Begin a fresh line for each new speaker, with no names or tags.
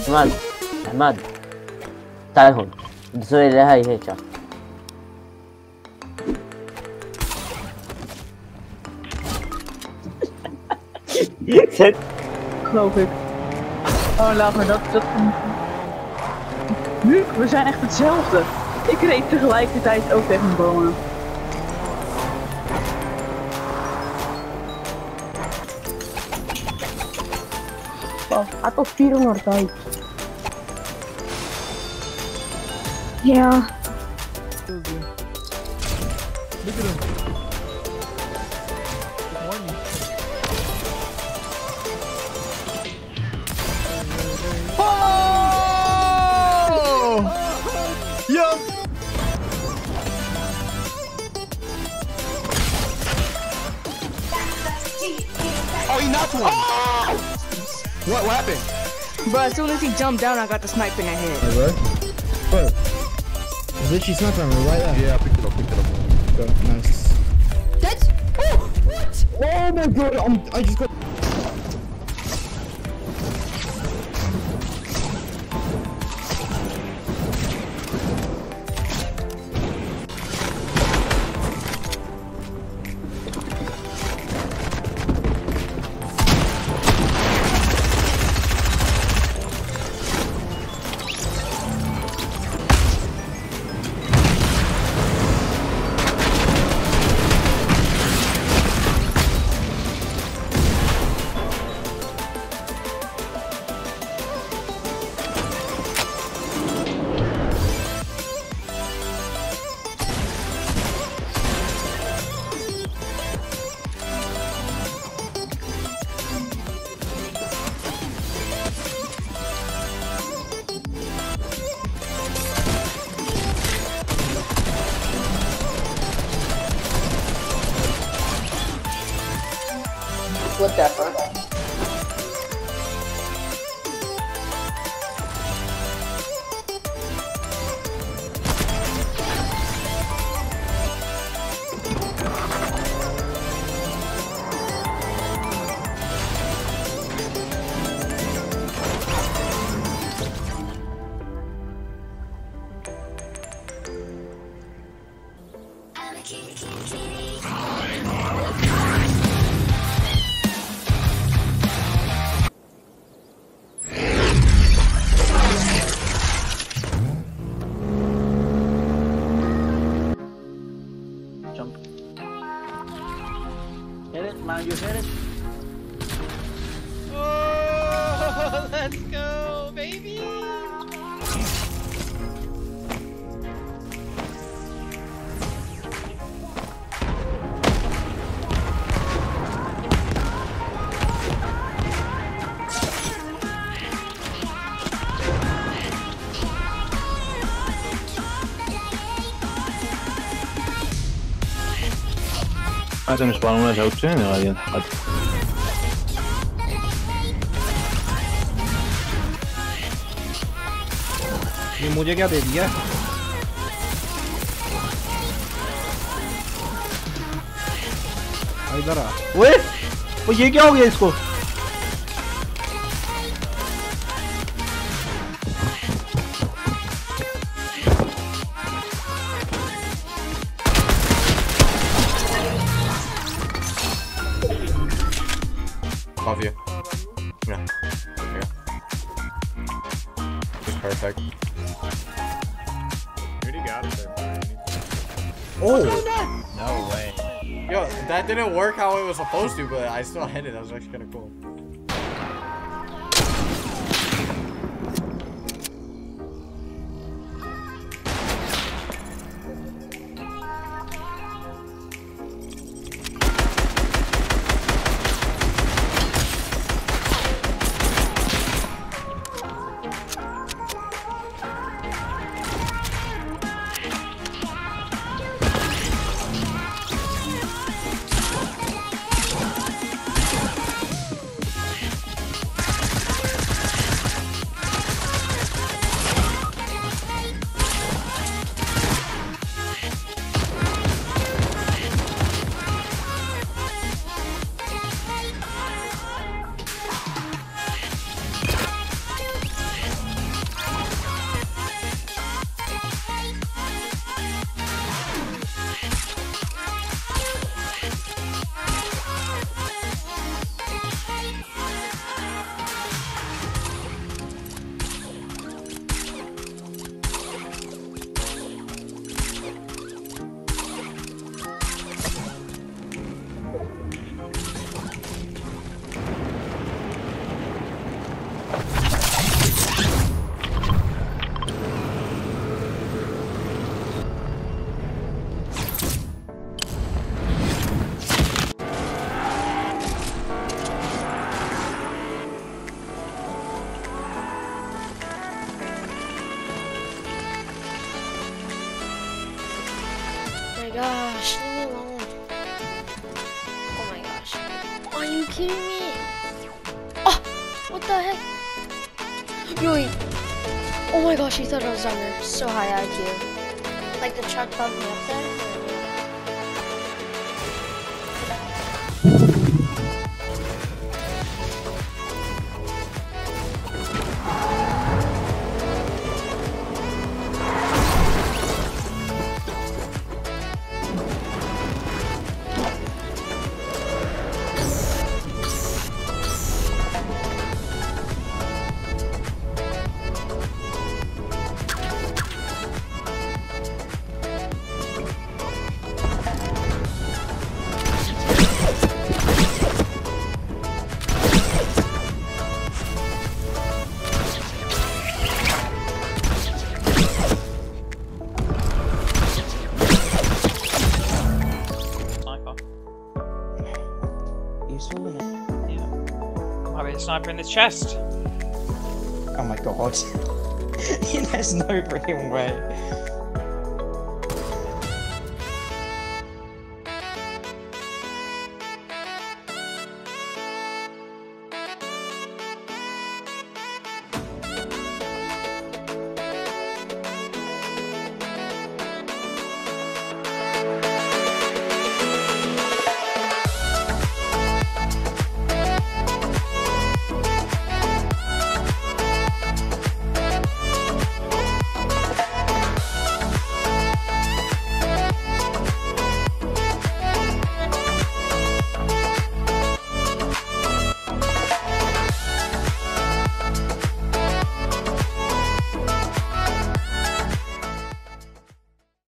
احمد احمد تعال هون بدي اسوي لي هاي هيك
Zet. Geloof ik. Oh, laat maar dat. Nu, we zijn echt hetzelfde. Ik reed tegelijkertijd ook tegen een bomen.
Atau 400 uit. Ja.
Yup. Oh, he knocked one. Oh! What happened?
Bro, as soon as he jumped down, I got the snipe in the head.
Hey, bro. Bro. There's literally sniper ammo right there.
Yeah, I picked it up.
Go, nice.
That's. Oh, what?
Oh my god, I just got.
Whatever.
You hit it.
Oh, let's go, baby.
عشان يسبقون لها وتشين غاليا حد
ये मुझे क्या दे दिया इधर आ
वो ये क्या हो गया इसको
Above you. Yeah. There you go. Just perfect.
Already got it there.
Oh!
No way.
Yo, that didn't work how it was supposed to, but I still hit it. That was actually kind of cool.
Gosh, leave me alone. Oh my gosh. Are you kidding me? Oh, what the heck? Really? Oh my gosh, he thought I was down there. So high IQ. Like the truck bumped me up there?
Sniper in the chest.
Oh my god. There's no freaking way.